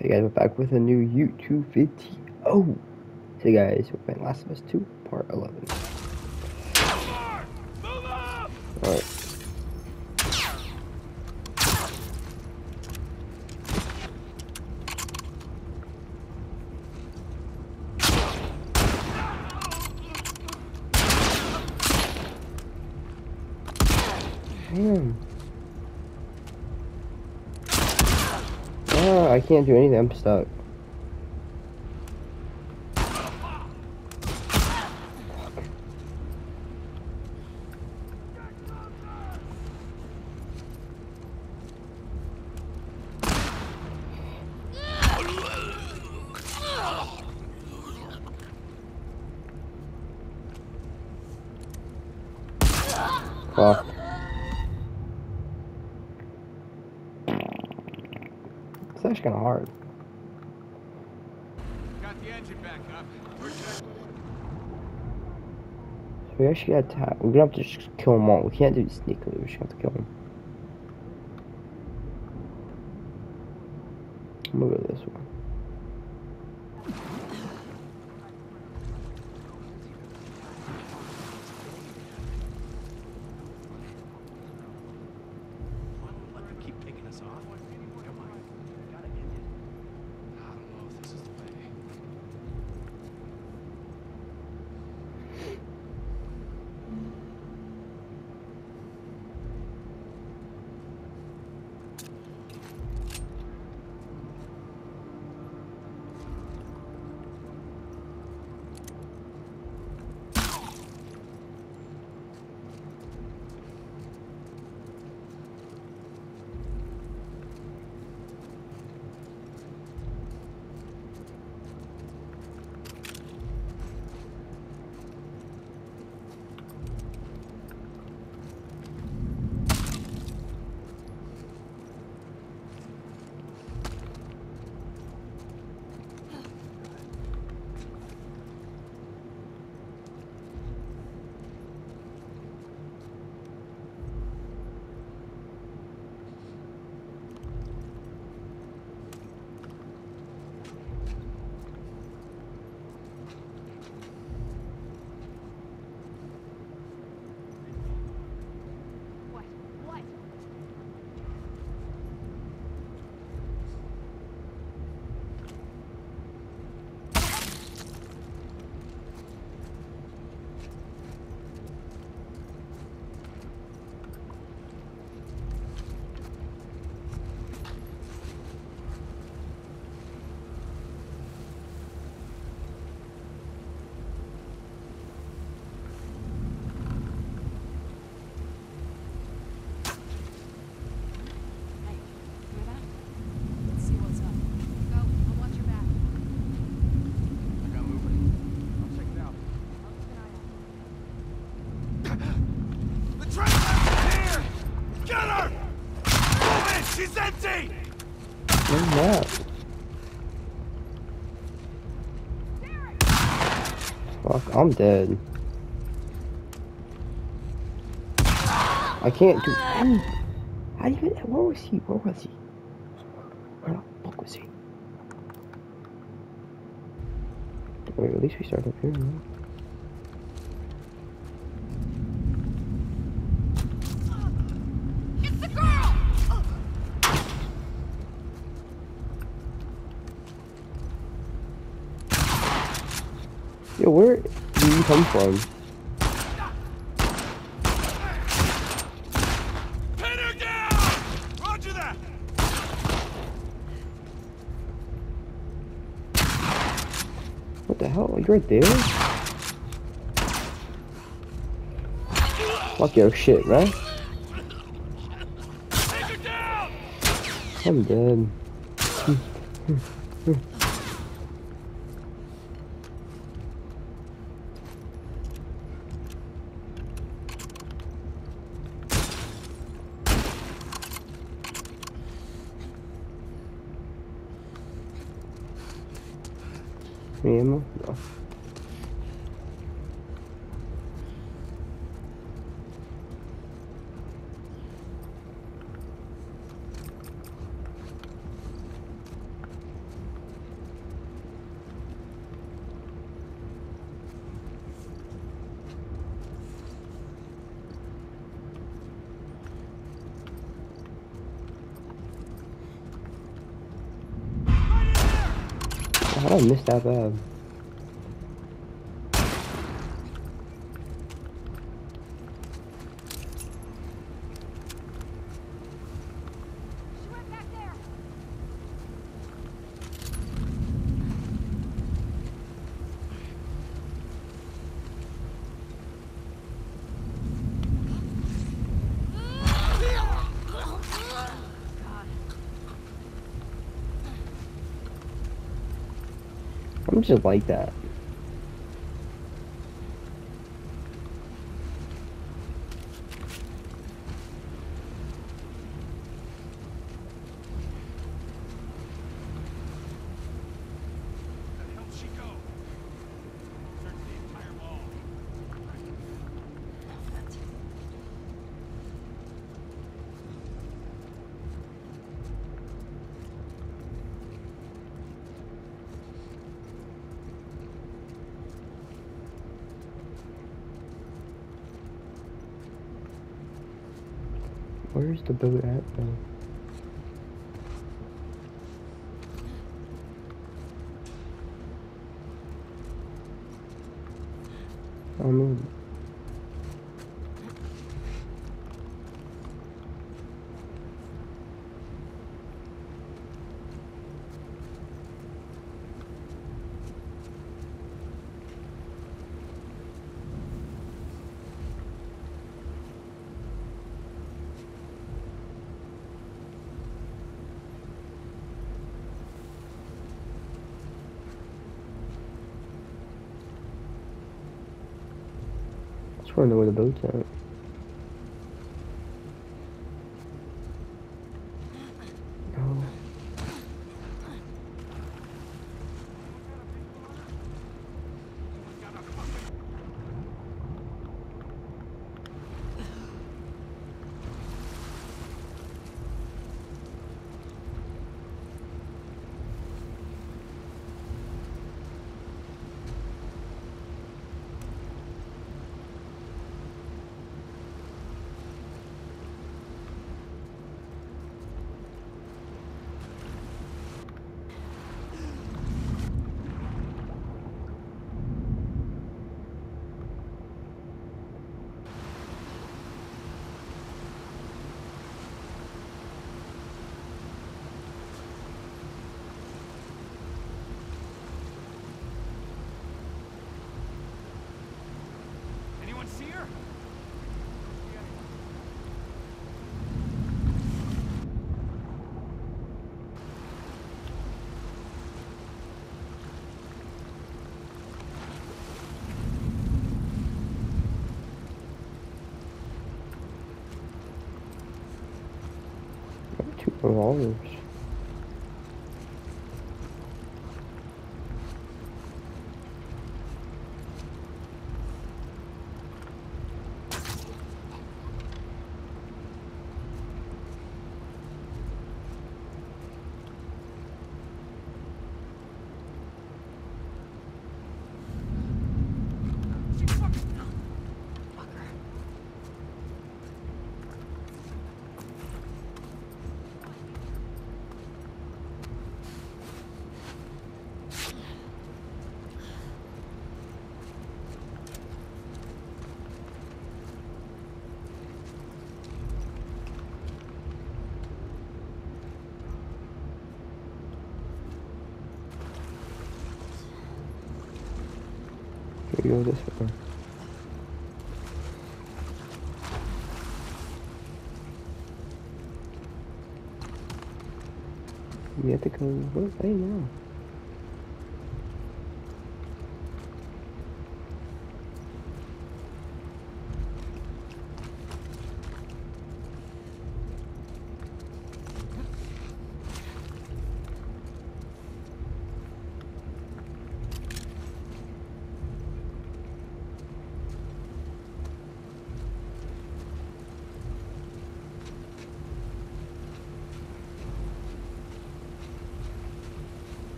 Hey guys, we're back with a new YouTube video. Hey guys, we're playing Last of Us 2, Part 11. Alright. Damn. I can't do anything, I'm stuck. Fuck. It's actually kind of hard. Got the engine back up. So we actually gotta attack. We're gonna have to just kill them all. We can't do it sneakily, we just have to kill them. I'm gonna go this one. Let them keep picking us off. Come on. Gotta end it. I don't know if this is the way. She's empty! Where's that? Fuck, I'm dead. I can't do any. How do you get that? Where was he? Where was he? Where the fuck was he? Wait, at least we started up here, man. It's the girl! Yo, where do you come from? Pin her down! Roger that! What the hell? Are you right there? Fuck your shit, right? Take her down! I'm dead. Any ammo? No. How did I miss that bad? She went back there. God. I'm just like that. Where the hell did she go? Search the entire mall. Where's the boat at though? I mean, I just want to know where the boat's at. Oh, Anyone see her? two revolvers. She fucking... Here you go this way. You have to go what way now?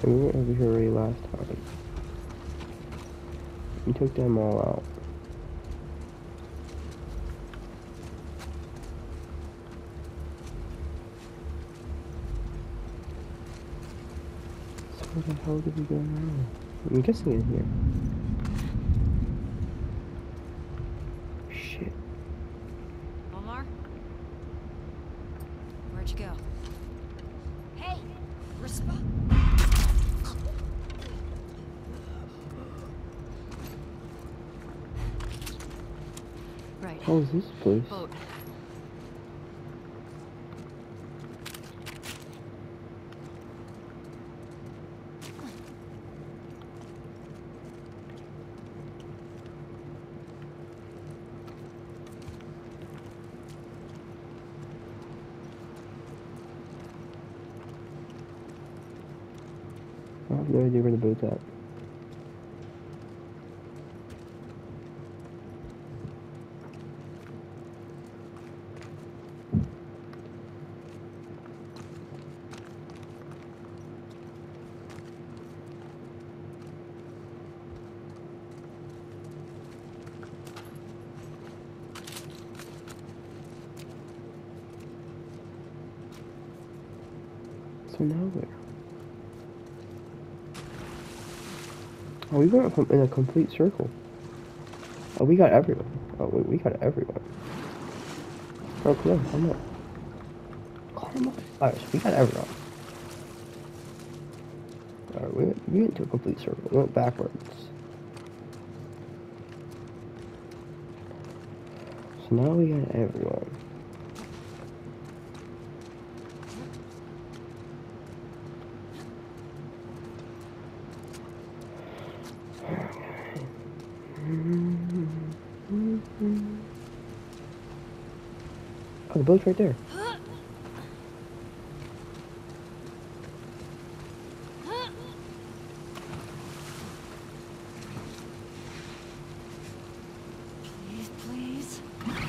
And we were over here already last time. We took them all out. So where the hell did we go now? I'm guessing in here. Shit. Omar? Where'd you go? Hey! Respond! Right. How is this place? Boat. I have no idea where the boat's at. So now where? Oh, we went in a complete circle. Oh, we got everyone. Oh, we got everyone. Oh, come on, come on. Come on. Alright, so we got everyone. Alright, we went to a complete circle. We went backwards. So now we got everyone. Oh, the boat's right there. Please, please.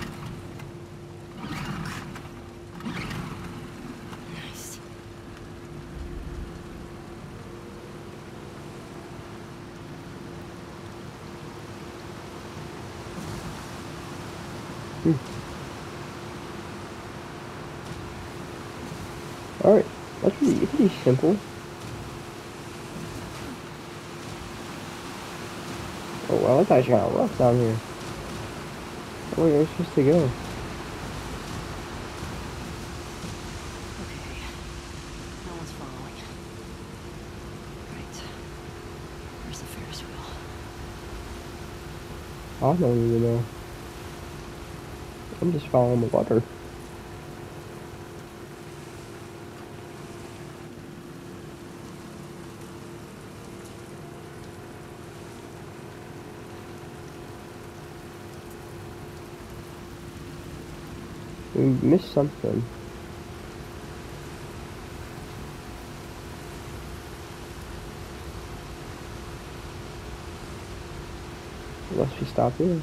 Nice. Alright, that's pretty simple. Oh wow, that guy's got rough down here. Oh, where are we supposed to go? Okay. No one's following. Right. Where's the Ferris wheel? I don't even know. I'm just following the water. We missed something. Unless we stop here.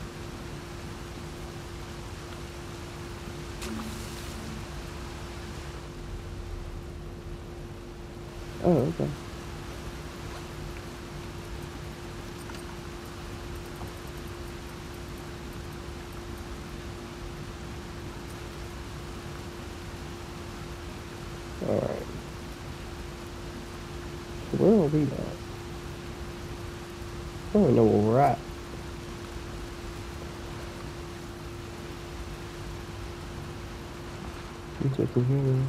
Oh, okay. Alright. So where are we at? I don't even know where we're at. Let's look in here.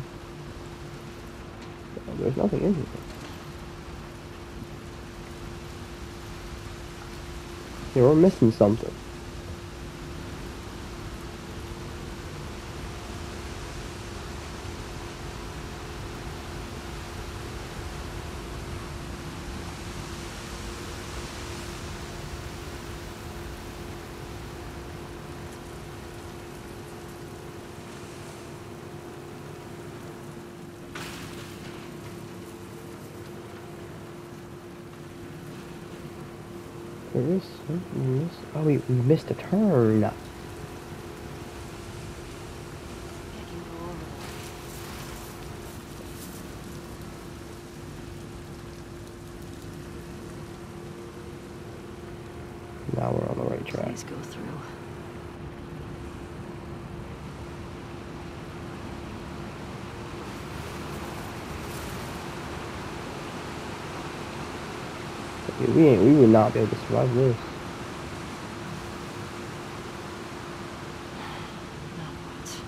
Oh, there's nothing in here. Yeah, we're missing something. There is something we missed. Oh, we missed a turn. I can go over there. train track. Please go through. We would not be able to survive this. Now what?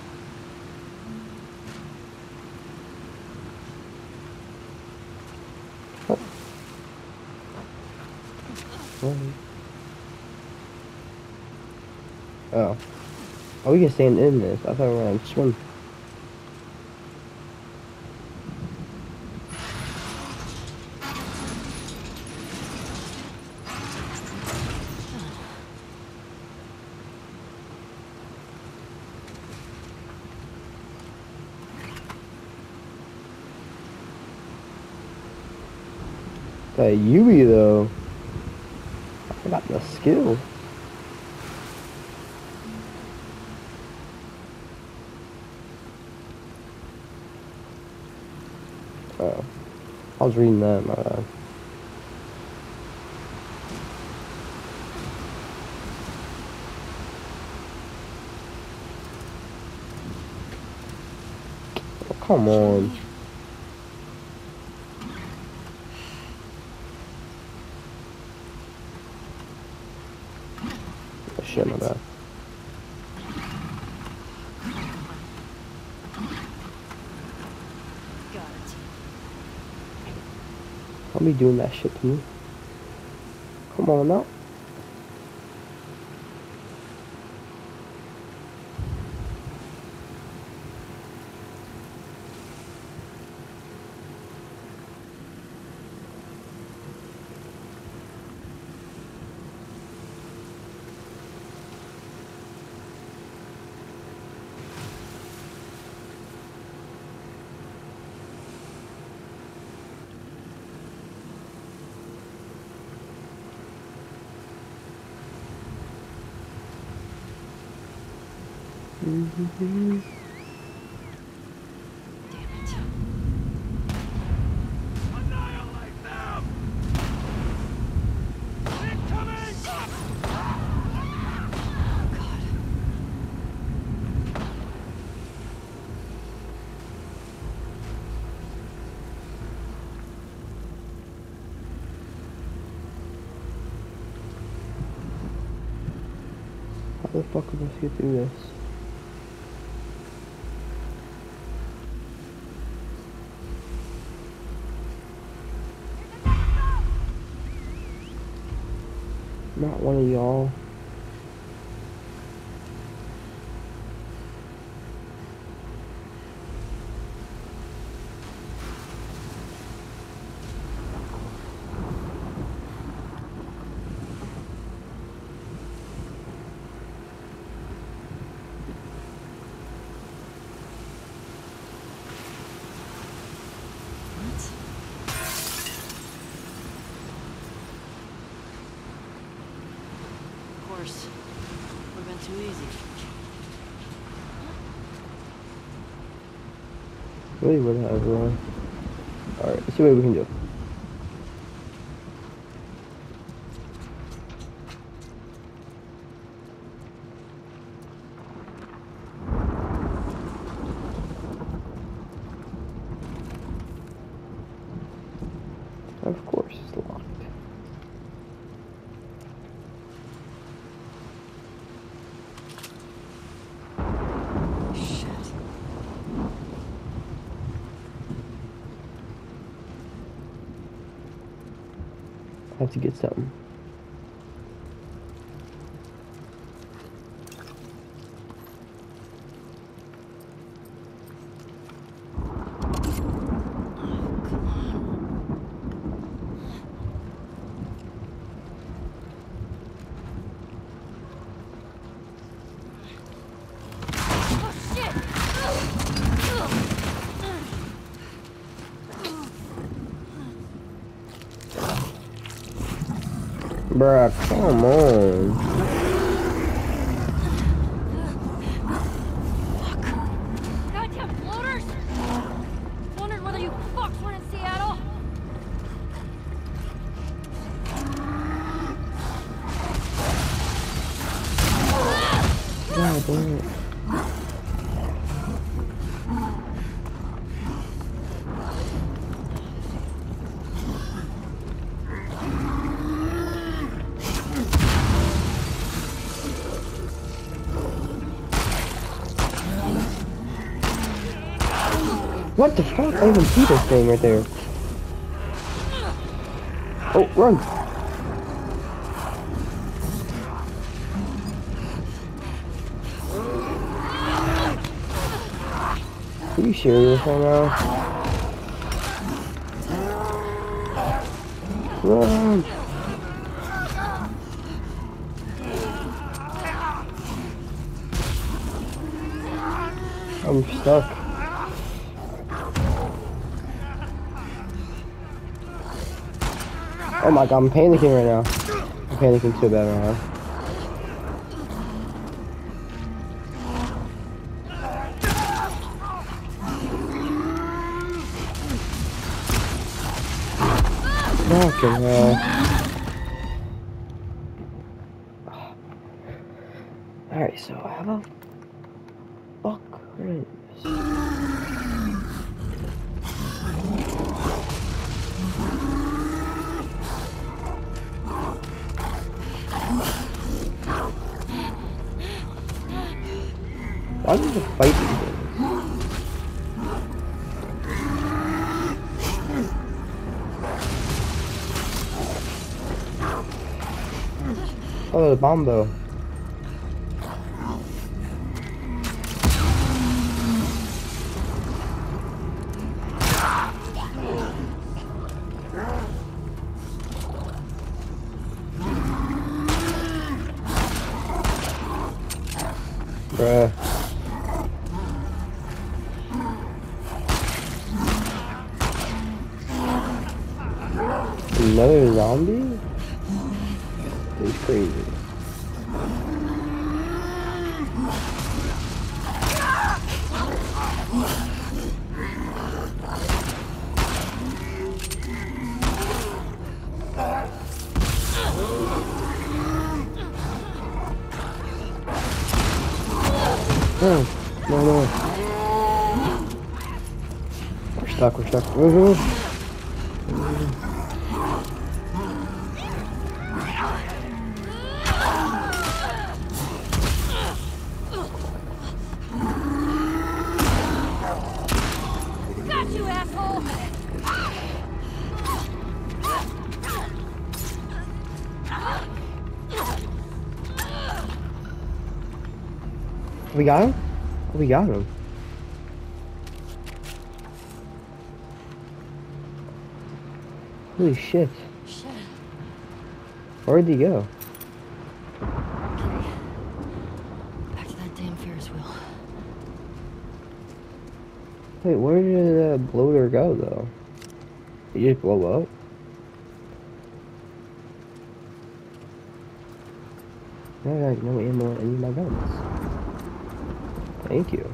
Oh. Oh, we can stand in this. I thought we were going to swim. That Yui though, I got the skill. Oh, I was reading that. My bad. Oh, come on. Oh, shit, my bad. Got it. Don't be doing that shit to me. Come on now. Damn it. Annihilate them! Incoming! Oh, God. How the fuck am I supposed to get through this? Not one of y'all. What? Of course. Would've been too easy. Really, whatever. Alright, let's see what we can do. Of course, it's locked. Shit. I have to get something. Oh, shit! Bruh, come on. Goddamn floaters! Wondered whether you fucks were in Seattle. Mm. What the fuck? I even see this thing right there. Oh, run! Are you serious right now? Run! I'm stuck. Oh my god, I'm panicking right now. I'm panicking so bad right now. Fucking hell. Alright, so how the fuck is why does it fight these things? Oh, the bombo. Bruh. Another zombie? It's crazy. No, no, no. We're stuck, we're stuck. Got you, asshole! We got him? We got him. Holy shit. Shit. Where'd he go? Back to that damn Ferris wheel. Wait, where did the bloater go though? Did he just blow up? I got no ammo in any of my guns. Thank you.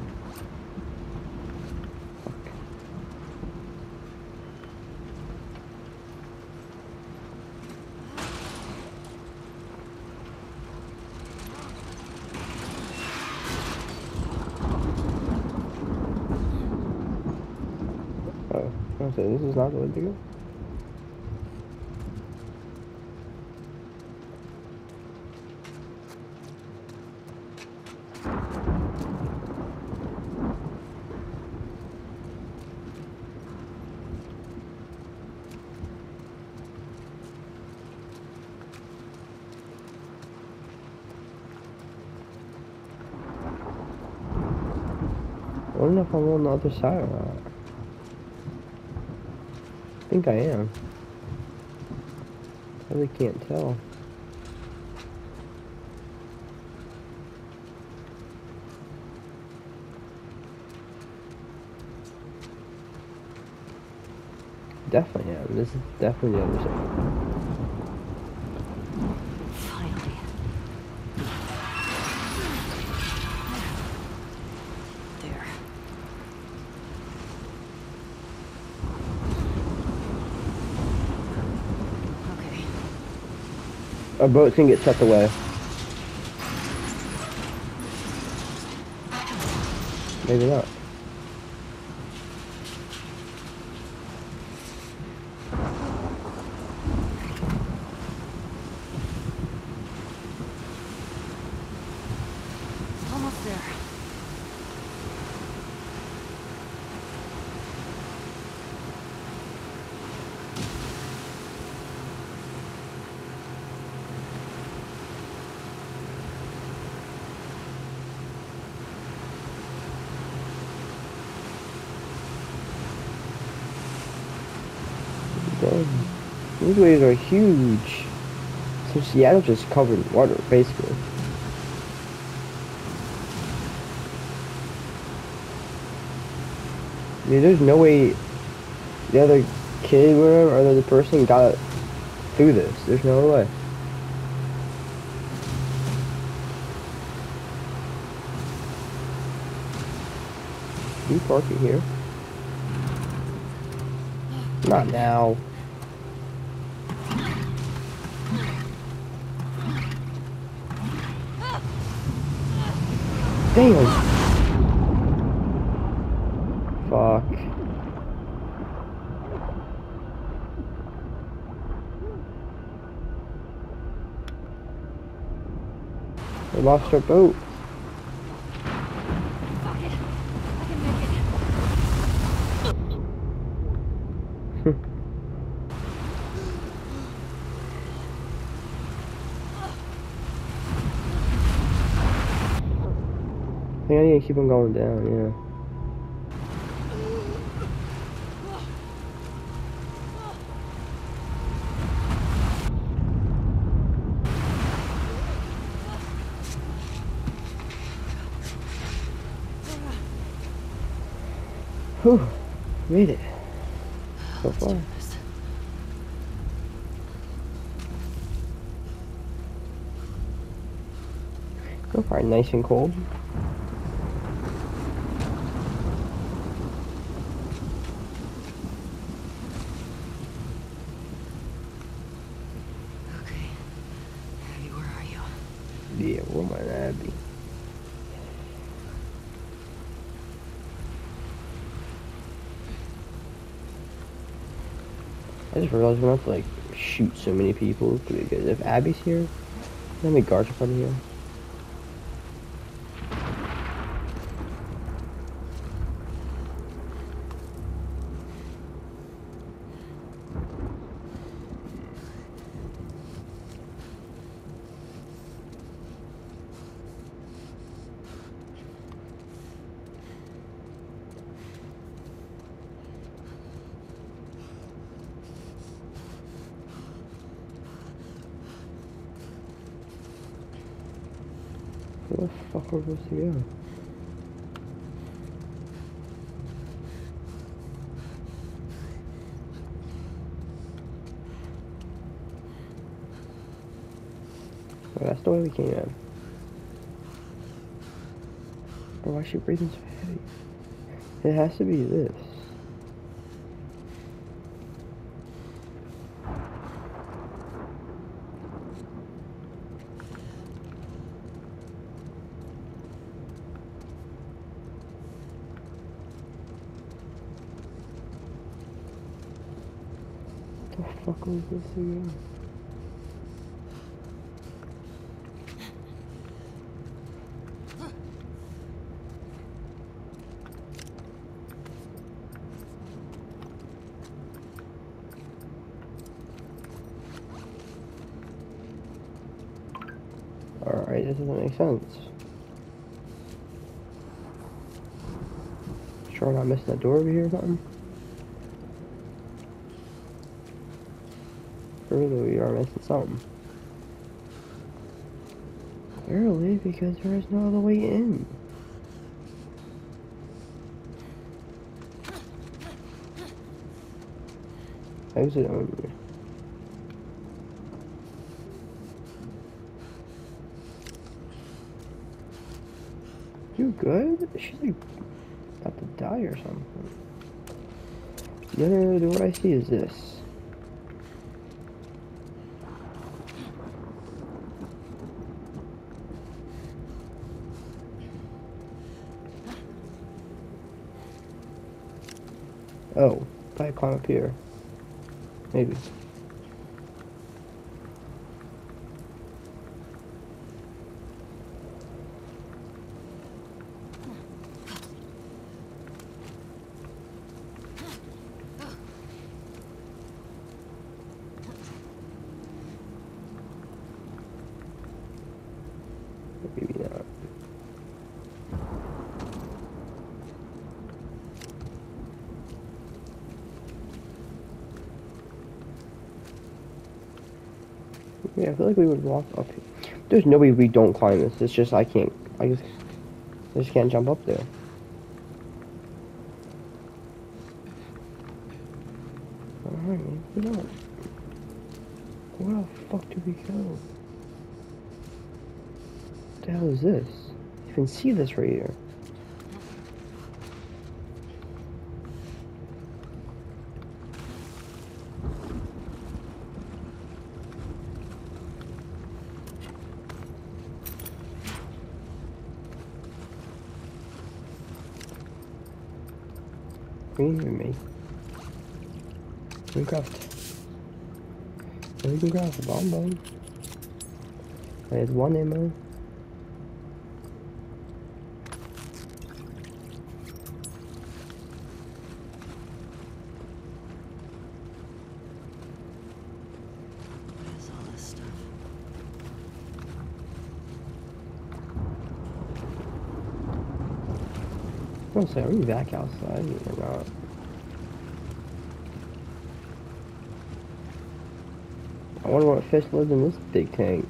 Fuck. Oh, okay, this is not the way to go. I don't know if I'm on the other side or not. I think I am. I really can't tell. Definitely am. This is definitely the other side. Finally. There. Okay. Our boats can get swept away. Maybe not. Almost there. Dang. These waves are huge. So Seattle's just covered in water, basically. Dude, there's no way the other kid, whatever, or the other person got through this. There's no way. Are you parking here? Not now. Damn. Fuck. We lost our boat. Fuck it. I can make it. I think I need to keep on going down, yeah. Whew, made it. So Let's do far. this. So far, nice and cold. Okay. Abby, where are you? Yeah, where might that be? I just realized we're gonna have to like shoot so many people because if Abby's here, how many guards are coming here? Where the fuck are we supposed to go? Oh, that's the way we came in. Bro, why is she breathing so heavy? It has to be this. What the fuck was this again? Alright, this doesn't make sense. Sure I'm not missing that door over here or something? Surely we are missing something. Clearly, because there is no other way in. Exit only. You good? She's like about to die or something. The other door I see is this. Oh, if I climb up here. Maybe. Maybe not. Yeah, I feel like we would walk up here. There's no way we don't climb this. It's just I can't. I just can't jump up there. Alright, maybe not. Where the fuck do we go? What the hell is this? You can see this right here. Green with me. Minecraft. We can grab a bomb. There's one ammo. What is all this stuff? I was say, are we back outside or not? I wonder what fish lives in this big tank.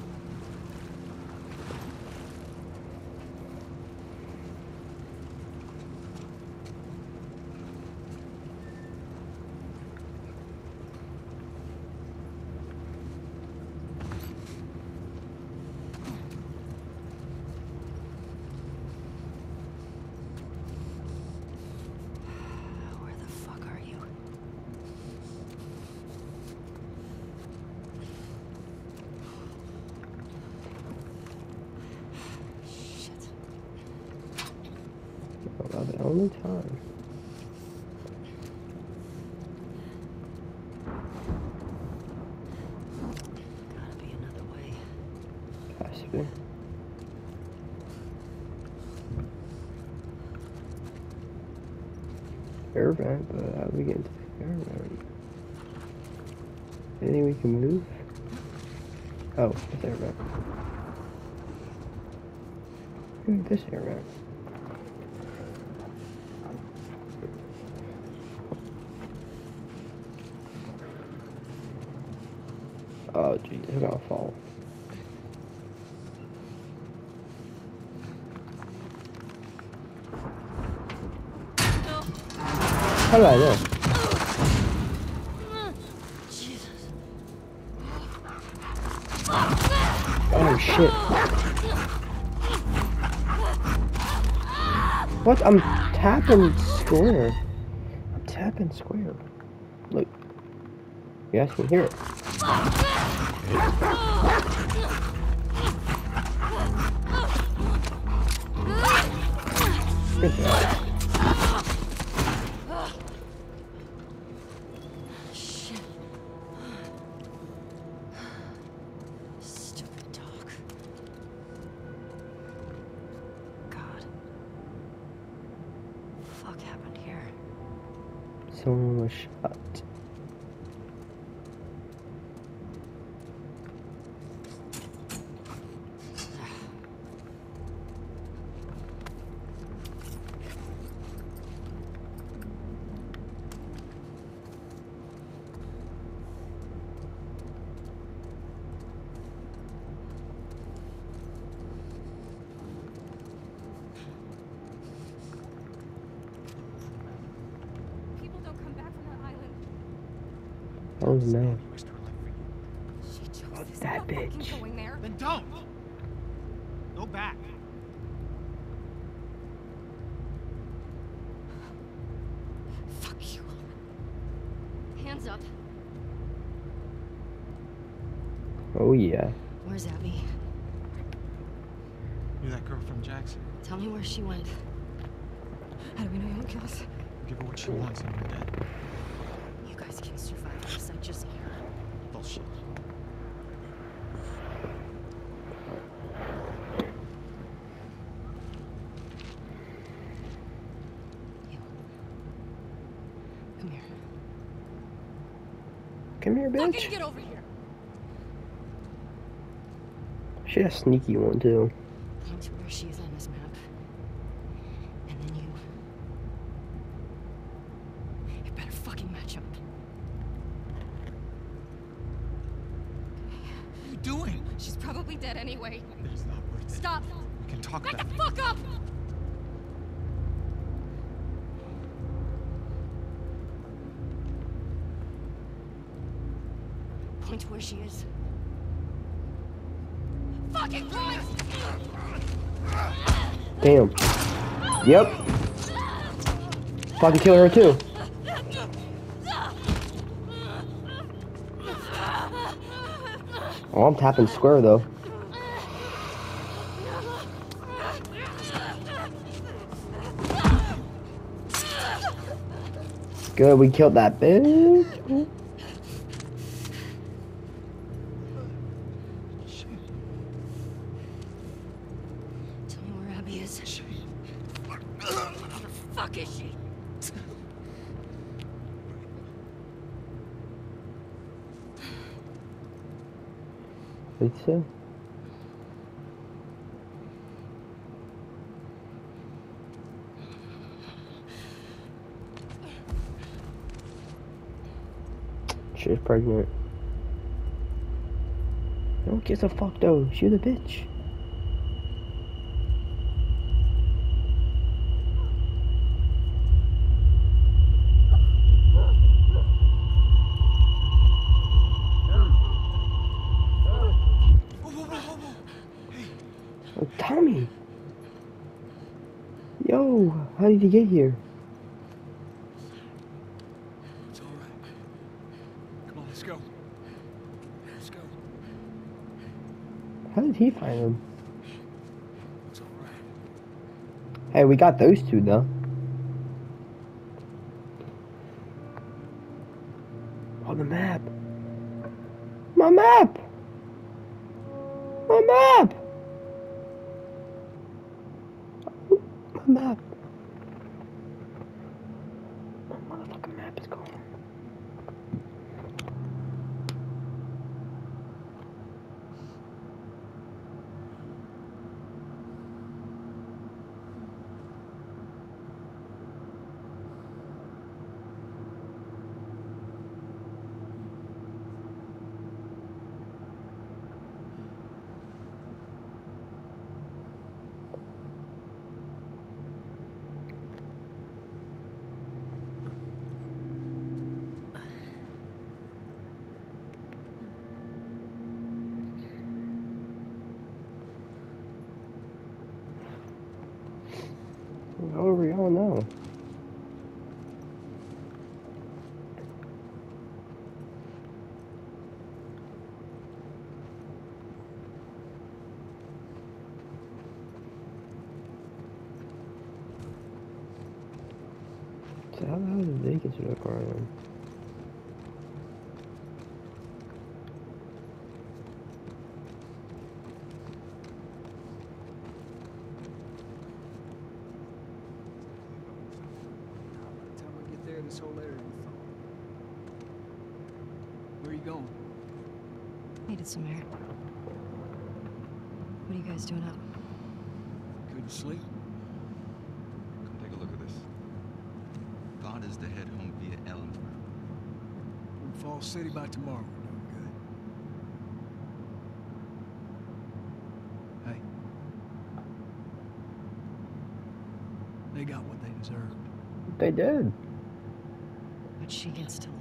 Where the fuck are you? Shit. About the only time. Gotta be another way. Has to be. Air vent, but how do we get into the air vent? Anything we can move? Oh, it's air vent. This air vent. Oh, geez, I'm gonna fall. How did I know? Jesus. Oh shit. What? I'm tapping square. I'm tapping square. Look. You guys can hear it. Good job. Shit. Stupid dog. God. Fuck happened here? Someone was shot. People don't come back from that island. Oh no. Risked her life for you. She chose this. That I'm not fucking bitch. going there. Then don't. Go back. Fuck you. Hands up. Oh yeah. Where's Abby? You're that girl from Jackson. Tell me where she went. How do we know you won't kill us? Give her what she wants and you're dead. Come here. Come here, Fucking bitch. get over here! She a sneaky one too. Point to where she is on this map. And then you. You better fucking match up. What are you doing? She's probably dead anyway. It's not worth it. Stop! We can talk Back about the it. fuck up! Point to where she is. Fucking point! Damn. Yep. Fucking kill her too. Oh, I'm tapping square though. Good, we killed that bitch. Tell me where Abby is. Where the fuck is she? What'd you say? She's pregnant. No one gives a fuck though. She's a bitch. Oh, Tommy! Yo, how did you get here? It's all right. Come on, let's go. Let's go. How did he find him? It's all right. Hey, we got those two though. On the map. My map! My map! My map. My motherfucking map is gone. Where are we going now? So how the hell did they get to the car then? By the time I get there, this whole area will be thawed. Where are you going? Needed some air. What are you guys doing up? Couldn't sleep. Come take a look at this. Thought is to head home via Ellensburg. We're in Falls City by tomorrow. We're doing good. Hey. They got what they deserved. They did. But she gets to live.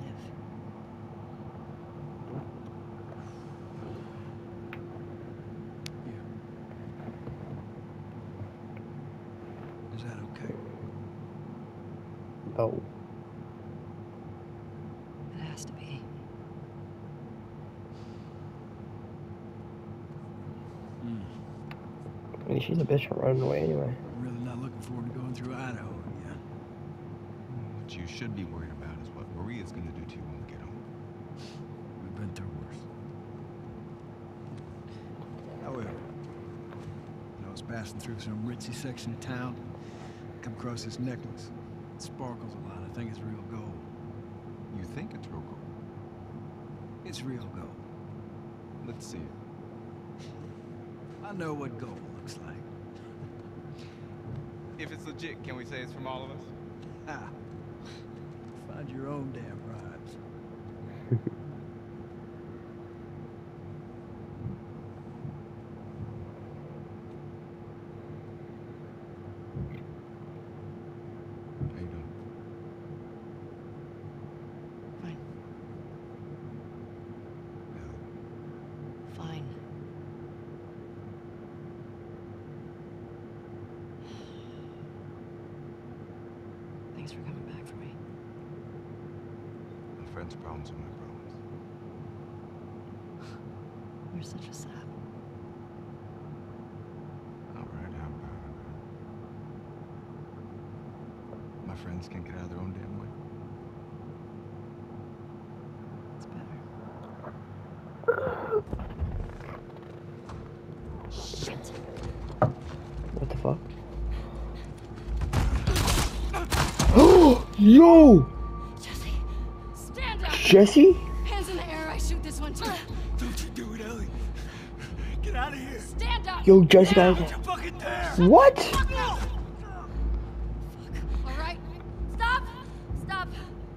Is that okay? Oh. It has to be. I mean, she's a bitch for running away anyway. I'm really not looking forward to going through Idaho again. What you should be worried about is what Maria's gonna do to you when we get home. We've been through worse. However, I was passing through some ritzy section of town, come across this necklace. It sparkles a lot. I think it's real gold. think it's real gold. It's real gold. Let's see it. I know what gold looks like. If it's legit, can we say it's from all of us? Ah. Find your own damn rhymes. How you doing? Fine. Yeah. Fine. Thanks for coming back for me. My friend's problems are my problems. You're such a sap. All right, how about my friends can't get out of their own damn way? It's better. Shit! What the fuck? Yo! Jesse, stand up! Jesse? Hands in the air, I shoot this one too. Don't you do it, Ellie. Get out of here. Stand up! Yo, Jesse Now! got. You fucking dare. What? Alright, stop! Stop!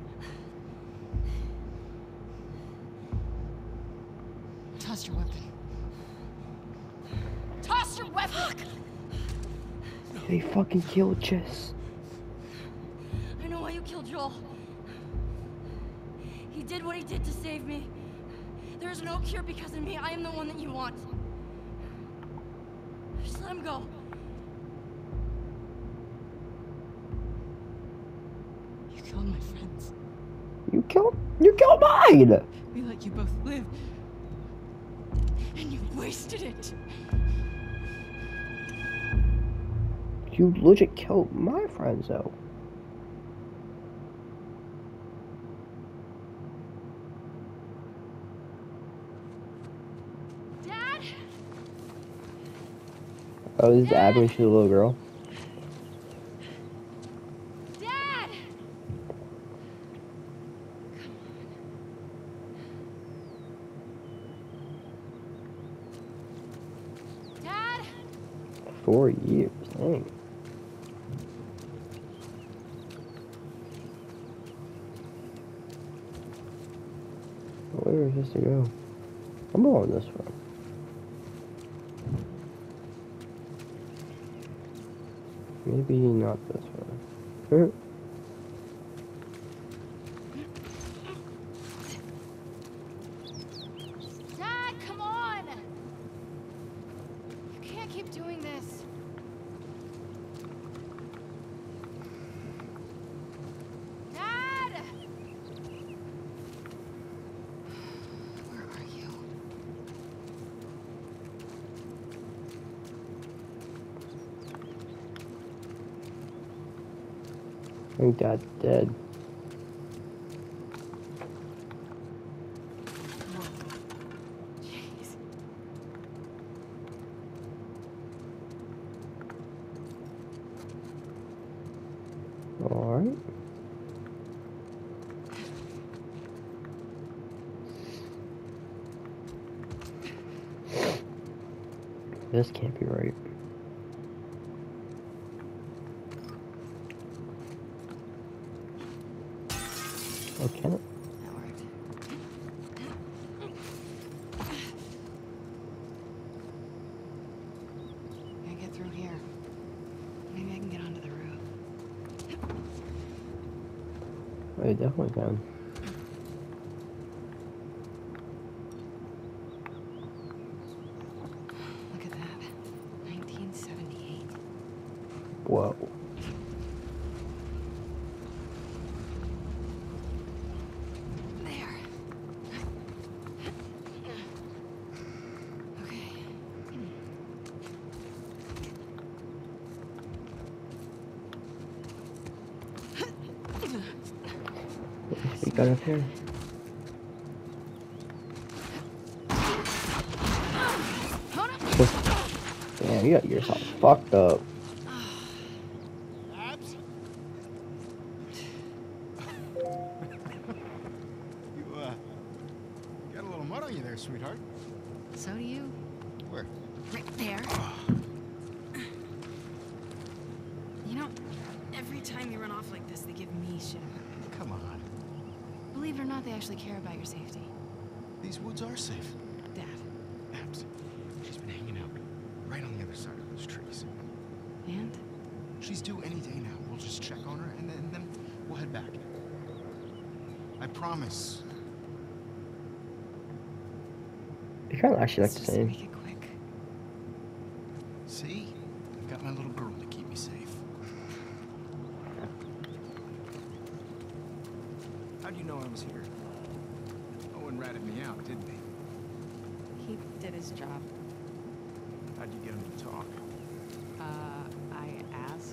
Toss your weapon. Toss your weapon! They fucking killed Jess. I know why you killed Joel. He did what he did to save me. There is no cure because of me. I am the one that you want. Just let him go. You killed my friends. You killed mine! We let you both live. And you wasted it. You legit killed my friends though. Dad? Oh, this is Abby, she's a little girl. Dad! Dad? 4 years, dang. Where is this to go? I'm going this way. Maybe not this way. Dad, come on! You can't keep doing this. Dad! Where are you? I think Dad's dead. Jeez. Alright. This can't be right. Oh, can it? That worked. I can get through here. Maybe I can get onto the roof. Oh, you definitely can. Look at that. 1978. Whoa. There. Okay. What we got up here? Damn, you got yourself fucked up. here, sweetheart. So do you. Where? Right there. You know, every time you run off like this, they give me shit. Come on. Believe it or not, they actually care about your safety. These woods are safe. Dad. Abs. She's been hanging out right on the other side of those trees. And? She's due any day now. We'll just check on her and then we'll head back. I promise. They kind of actually look Let's the just same. make it quick. See? I've got my little girl to keep me safe. How'd you know I was here? Owen ratted me out, didn't he? He did his job. How'd you get him to talk? I asked.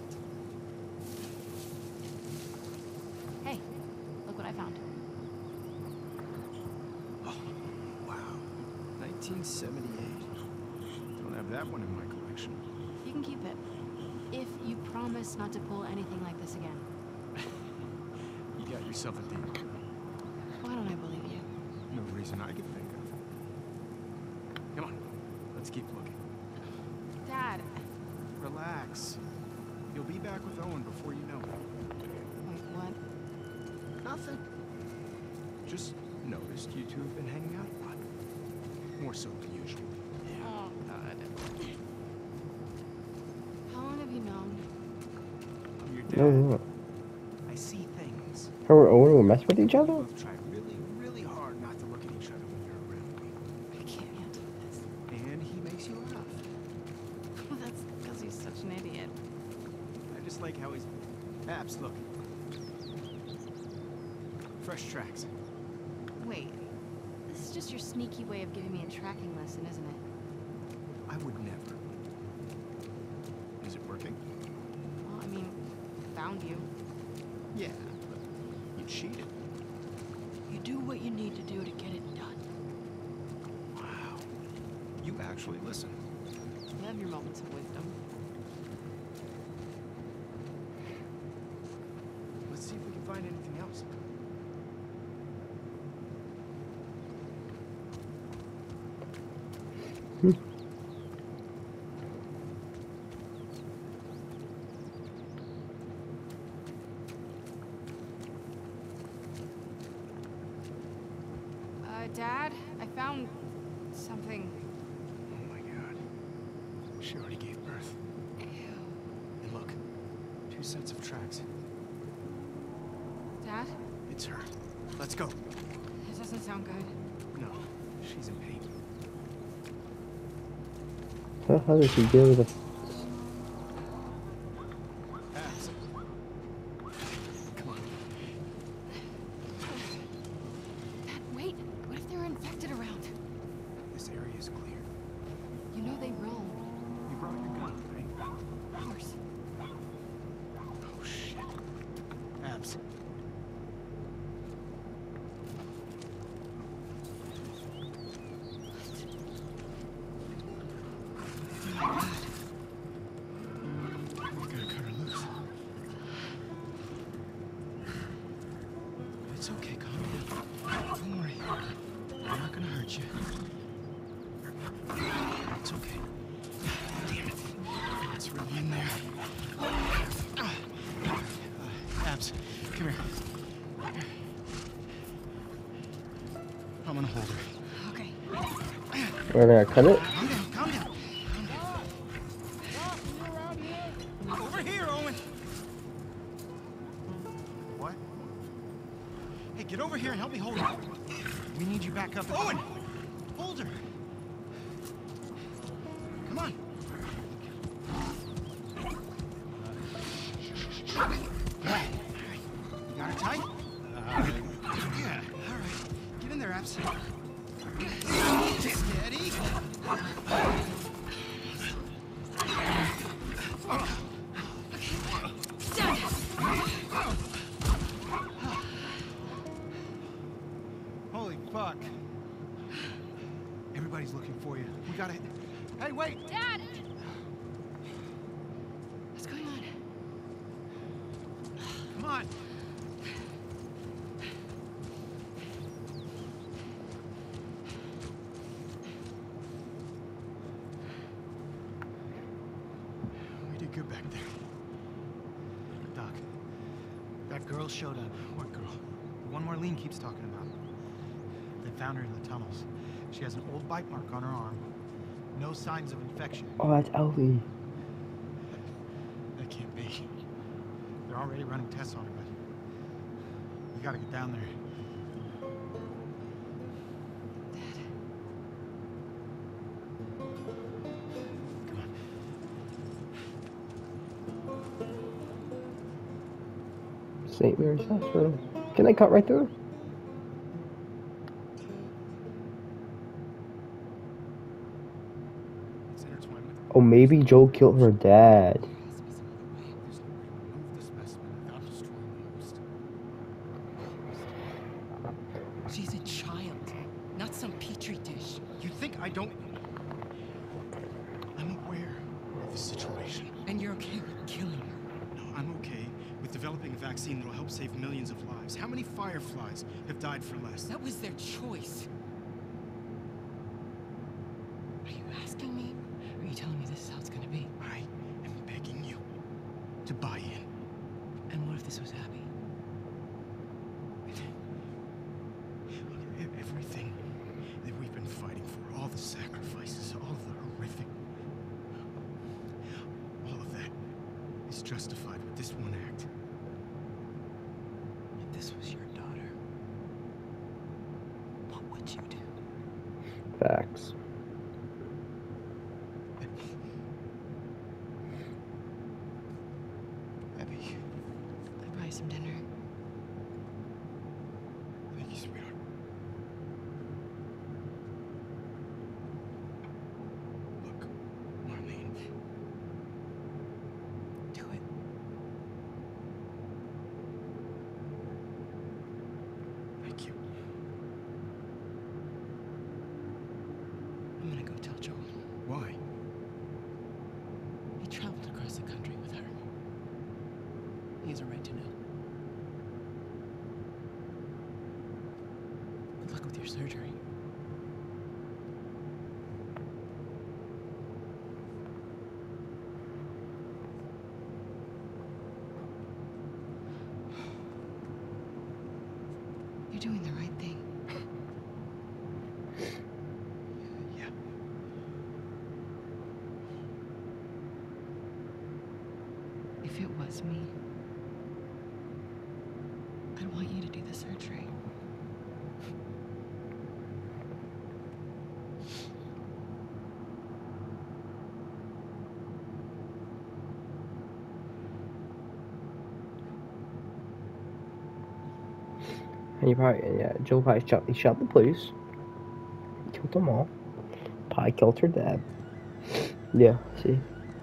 Hey, look what I found. Oh, wow. 1978. Don't have that one in my collection. You can keep it. If you promise not to pull anything like this again. You got yourself a deal. Why don't I believe you? No reason I could think of. Come on, let's keep looking. Dad. Relax. You'll be back with Owen before you know it. Wait, what? Nothing. Just noticed you two have been hanging out a lot. More so than usual. Oh, God. How long have you known? I'm your dad. No, I see things. Her and Owen will mess with each We other? both try really, really hard not to look at each other when you're around me. I can't handle this. And he makes you laugh. Well, that's because he's such an idiot. I just like how he's... Abs, look. Fresh tracks. Wait, this is just your sneaky way of giving me a tracking lesson, isn't it? I would never. Is it working? Well, I mean, found you. Yeah, but you cheated. You do what you need to do to get it done. Wow. You actually listen. You have your moments of wisdom. Let's see if we can find anything else. Dad, I found something. Oh my god. She already gave birth. Ew. And look, 2 sets of tracks. Dad? It's her. Let's go. This doesn't sound good. No, she's in pain. How does she deal with it? Abs. Come on. Dad, wait. What if they're infected around? This area is clear. You know they roam. You brought your gun, right? Of course. Oh shit. Abs. We gotta cut her loose. It's okay, calm down. Don't worry. I'm not gonna hurt you. It's okay. Damn it. It's really in there. Abs, come here. I'm gonna hold her. Okay. We're gonna cut it? Calm down, calm down. Over here, Owen. What? Hey, get over here and help me hold her. We need you back up. Owen! Hold her. Come on. All right. You got her tight? Yeah. All right. Get in there, Abs. Steady. Holy fuck. Everybody's looking for you. We gotta... Hey, wait! Dad! What's going on? Come on. good back there. Doc, that girl showed up. What girl? The one Marlene keeps talking about. They found her in the tunnels. She has an old bite mark on her arm. No signs of infection. Oh, that's Ellie. That can't be. They're already running tests on her, but we gotta get down there. Come on. St. Mary's Hospital. Can I cut right through? It's intertwined with. Oh, maybe Joe killed her dad. There has to be some other way. There's no way to remove the specimen without destroying the host. She's a child, not some petri dish. You think I don't... I'm aware of the situation. And you're okay with killing her. No, I'm okay with developing a vaccine that'll help save millions of lives. How many fireflies have died for less? That was their choice. Are you asking me? Or are you telling me this is how it's gonna be? I am begging you to buy in. And what if this was Abby? Everything that we've been fighting for, all the sacrifices, all of the horrific... all of that is justified with this one act. If this was your daughter, what would you do? Facts. Abby, I'd buy some dinner. thank you, sweetheart. Look, Marlene, Do it. thank you. I'm gonna go tell Joel. Why? He traveled across the country with her. He has a right to know. Good luck with your surgery. You're doing the right thing. Yeah. If it was me, I'd want you to do the surgery. And he probably, yeah, Joe probably shot the police. Killed them all. Probably killed her dad. Yeah, see?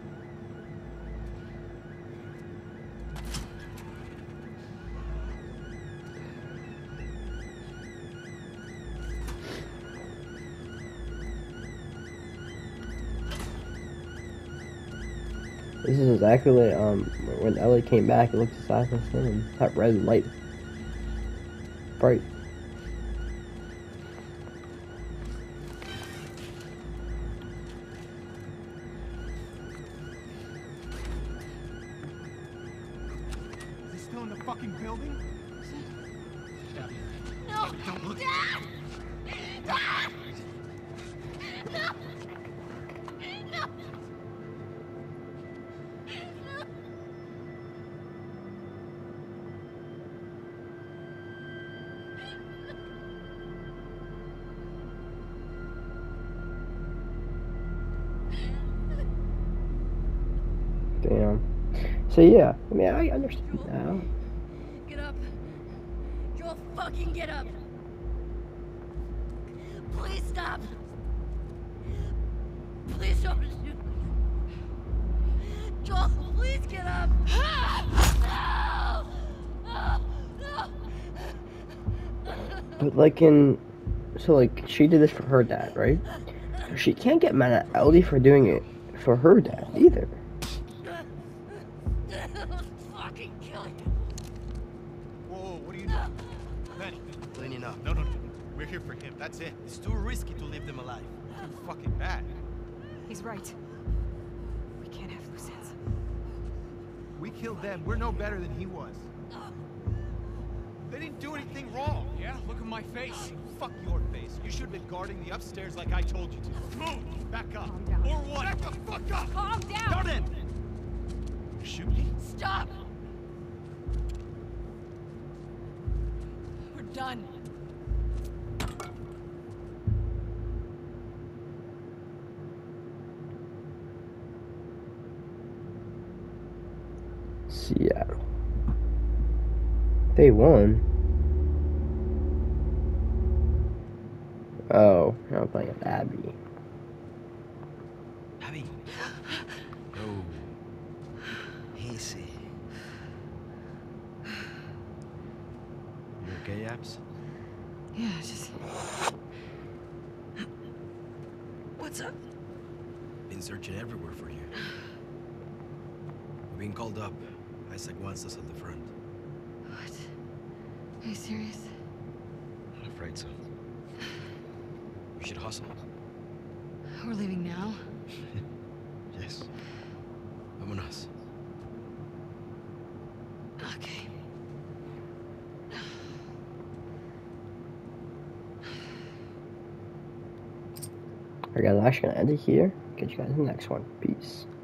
This is exactly like, when Ellie came back, it looked exactly the same. That red light. Bright. Is he still in the fucking building? Abby, No! don't look. Dad! Dad! No! No! Damn. So yeah, I mean, I understand now. Get up. Joel, fucking get up. Please stop. Please don't shoot me. Joel, please get up. No! No! No! But so like, she did this for her dad, right? She can't get mad at Ellie for doing it for her dad either. I'll fucking kill you. Whoa, what are you doing? Benny. Lenny, no. No. We're here for him. That's it. It's too risky to leave them alive. Too fucking bad. He's right. We can't have loose ends. We killed them. We're no better than he was. They didn't do anything wrong. Yeah, look at my face. Fuck your face. You should have been guarding the upstairs like I told you to. Move! Back up. Calm down. Or what? Back the fuck up! Calm down! Darden! Shoot me? Stop! We're done. Seattle. They won. Oh, I'm playing with Abby. Abby. Oh. Easy. You okay, Abs? Yeah, just. What's up? Been searching everywhere for you. We've been called up. Isaac wants us at the front. What? Are you serious? I'm afraid so. We should hustle. We're leaving now? Yes. Vámonos. Okay. Alright guys, I'm actually gonna end it here. Catch you guys in the next one. Peace.